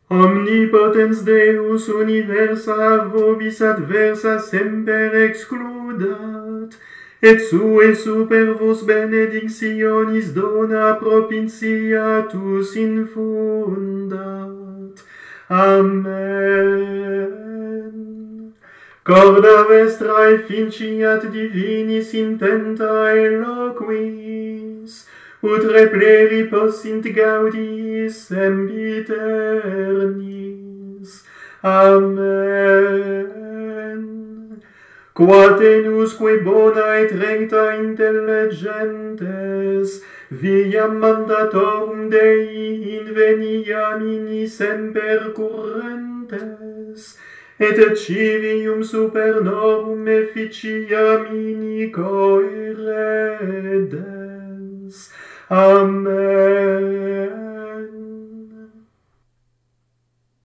Omnipotens Deus universa vobis adversa semper excludat, et sue super vos benedictionis dona propitiatus infundat. Amen. Corda vestrae finciat divinis intenta eloquis, ut repleribus int gaudiis sempiternis. Amen. Qua tenusque bona et recta intelligentes, viam mandatorum Dei inveniamini semper currentes, et civium supernorum efficiamini coeredens. Amen.